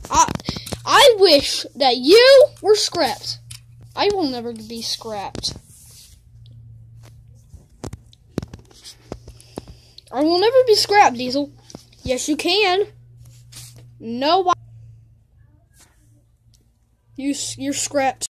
I wish that you were scrapped. I will never be scrapped. I will never be scrapped, Diesel. Yes, you can. No, you're scrapped.